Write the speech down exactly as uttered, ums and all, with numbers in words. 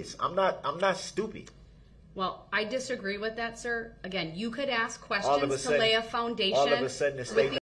serious. I'm not. I'm not stupid. Well, I disagree with that, sir. Again, you could ask All of a questions to sudden- lay a foundation all of a sudden the with state the